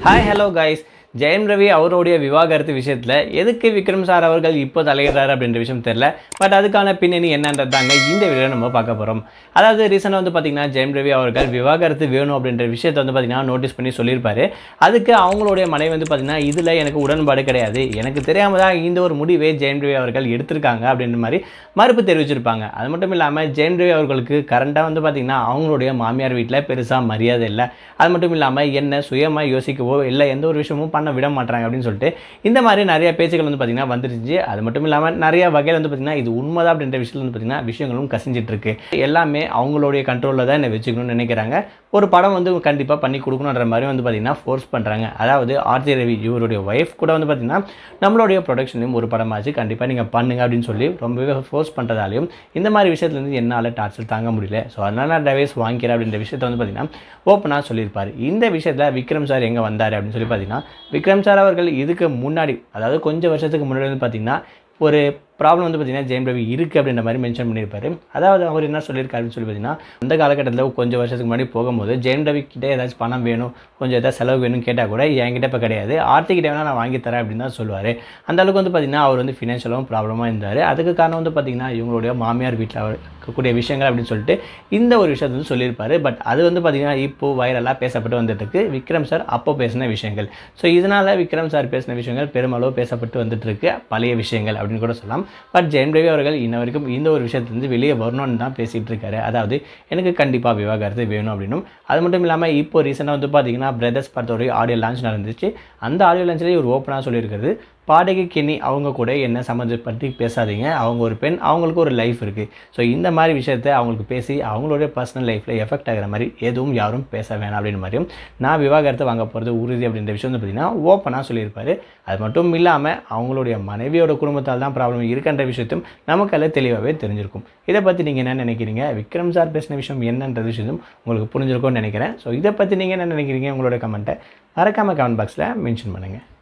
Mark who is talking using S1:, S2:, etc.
S1: Hi, hello guys. Jayam Ravi அவருடைய விவாகரத்து விஷயத்தில் எதுக்கு விக்ரம் சார் அவர்கள் இப்போ தலையிடுறாரு அப்படின்ற விஷயம் தெரியல. பட் அதுக்கான பின்னணி என்னன்றது தாங்க இந்த வீடியோ நம்ம பார்க்க போகிறோம். அதாவது ரீசெண்டாக வந்து பார்த்திங்கன்னா ஜெயம் ரவி அவர்கள் விவாகரத்து வேணும் அப்படின்ற விஷயத்தை வந்து பார்த்திங்கன்னா நோட்டீஸ் பண்ணி சொல்லியிருப்பாரு. அதுக்கு அவங்களுடைய மனைவி வந்து பார்த்திங்கன்னா இதில் எனக்கு உடன்பாடு கிடையாது, எனக்கு தெரியாமல் தான் இந்த ஒரு முடிவை ஜெயம் ரவி அவர்கள் எடுத்திருக்காங்க அப்படின்ற மாதிரி மறுப்பு தெரிவிச்சிருப்பாங்க. அது மட்டும் இல்லாமல் ஜெயம் ரவி அவர்களுக்கு கரண்டாக வந்து பார்த்திங்கன்னா அவங்களுடைய மாமியார் வீட்டில் பெருசாக மரியாதை இல்லை. அது மட்டும் இல்லாமல் என்ன சுயமாக யோசிக்கவோ இல்லை எந்த ஒரு விஷயமும் விட மாட்டாங்க அப்படின்னு சொல்லிட்டு இந்த மாதிரி நிறைய பேச்சுகள் வந்து பார்த்தீங்கன்னா வந்துருச்சு. அது மட்டும் இல்லாமல் நிறைய வகையில் வந்து பார்த்தீங்கன்னா இது உண்மைதான் அப்படின்ற விஷயத்தில் வந்து பார்த்தீங்கன்னா விஷயங்களும் கசிஞ்சிட்டு இருக்கு. எல்லாமே அவங்களுடைய கண்ட்ரோலில் தான் என்ன வச்சுக்கணும்னு நினைக்கிறாங்க. ஒரு படம் வந்து கண்டிப்பாக பண்ணி கொடுக்கணுன்ற மாதிரி வந்து பார்த்தீங்கன்னா ஃபோர்ஸ் பண்ணுறாங்க. அதாவது ஆர்த்தி ரவி இவருடைய ஒய்ஃப் கூட வந்து பார்த்தீங்கன்னா நம்மளுடைய ப்ரொடக்ஷனையும் ஒரு படமாச்சு கண்டிப்பாக நீங்கள் பண்ணுங்க அப்படின்னு சொல்லி ரொம்பவே ஃபோர்ஸ் பண்ணுறதாலையும் இந்த மாதிரி விஷயத்துலேருந்து என்னால் டார்ச்சர் தாங்க முடியல, ஸோ அதனால் நான் டைவர்ஸ் வாங்கிக்கிறேன் அப்படின்ற விஷயத்தை வந்து பார்த்தீங்கன்னா ஓப்பனாக சொல்லியிருப்பார். இந்த விஷயத்தில் விக்ரம் சார் எங்கே வந்தார் அப்படின்னு சொல்லி பார்த்தீங்கன்னா விக்ரம் சார் அவர்கள் இதுக்கு முன்னாடி, அதாவது கொஞ்சம் வருஷத்துக்கு முன்னாடி வந்து பார்த்தீங்கன்னா ஒரு ப்ராப்ளம் வந்து பார்த்திங்கன்னா ஜெயம் ரவி இருக்குது அப்படின்ற மாதிரி மென்ஷன் பண்ணியிருப்பாரு. அதாவது அவர் என்ன சொல்லியிருக்காருன்னு சொல்லி பார்த்தீங்கன்னா அந்த காலகட்டத்தில் கொஞ்சம் வருஷத்துக்கு முன்னாடி போகும்போது ஜெயம் ரவி கிட்டே ஏதாச்சும் பணம் வேணும், கொஞ்சம் ஏதாவது செலவு வேணும்னு கேட்டால் கூட என்கிட்ட இப்போ கிடையாது, ஆர்த்திக்கிட்ட வேணால் நான் வாங்கி தரேன் அப்படின்னு தான் சொல்லுவார். அந்த அளவுக்கு வந்து பார்த்திங்கன்னா அவர் வந்து ஃபினான்ஷியலாகவும் ப்ராப்ளமாக இருந்தார். அதுக்கு காரணம் வந்து பார்த்திங்கன்னா இவங்களுடைய மாமியார் வீட்டில் இருக்கக்கூடிய விஷயங்கள் அப்படின்னு சொல்லிட்டு இந்த ஒரு விஷயத்தை வந்து சொல்லியிருப்பார். பட் அது வந்து பார்த்திங்கன்னா இப்போது வைரலாக பேசப்பட்டு வந்துட்டுருக்கு விக்ரம் சார் அப்போ பேசின விஷயங்கள். ஸோ இதனால் விக்ரம் சார் பேசின விஷயங்கள் பெருமளவு பேசப்பட்டு வந்துட்டுருக்கு, பழைய விஷயங்கள் அப்படின்னு கூட சொல்லலாம். பட் ஜெயம் ரவி அவர்கள் இன்ன வரைக்கும் இந்த ஒரு விஷயத்துலேருந்து வெளியே வரணும்னு தான் பேசிகிட்டு இருக்காரு. அதாவது எனக்கு கண்டிப்பாக விவாகரத்து வேணும் அப்படின்னும். அது மட்டும் இல்லாமல் இப்போ ரீசெண்டாக வந்து பார்த்தீங்கன்னா பிரதர்ஸ் படத்தோடைய ஆடியோ லான்ச் நடந்துச்சு. அந்த ஆடியோ லான்ச்சில் ஒரு ஓப்பனாக சொல்லியிருக்கிறது, பாடகி கென்னி அவங்க கூட என்ன சம்மந்தப்பட்டு பேசாதீங்க, அவங்க ஒரு பெண், அவங்களுக்கு ஒரு லைஃப் இருக்குது. ஸோ இந்த மாதிரி விஷயத்தை அவங்களுக்கு பேசி அவங்களுடைய பர்சனல் லைஃப்பில் எஃபெக்ட் ஆகிற மாதிரி எதுவும் யாரும் பேச வேணாம் அப்படின்னு மாதிரியும் நான் விவாகரத்தை வாங்க போகிறது உறுதி அப்படின்ற விஷயம் வந்து பார்த்திங்கன்னா ஓப்பனாக சொல்லியிருப்பார். அது மட்டும் இல்லாமல் அவங்களுடைய மனைவியோட குடும்பத்தால் தான் ப்ராப்ளம் இருக்குன்ற விஷயத்தையும் நமக்கு எல்லாம் தெளிவாகவே தெரிஞ்சிருக்கும். இதை பற்றி நீங்கள் என்ன நினைக்கிறீங்க? விக்ரம் சார் பேசின விஷயம் என்னன்ற விஷயத்தையும் உங்களுக்கு புரிஞ்சிருக்கும்னு நினைக்கிறேன். ஸோ இதை பற்றி நீங்கள் என்ன நினைக்கிறீங்க? உங்களோட கமெண்ட்டை மறக்காமல் கமெண்ட் பாக்ஸில் மென்ஷன் பண்ணுங்கள்.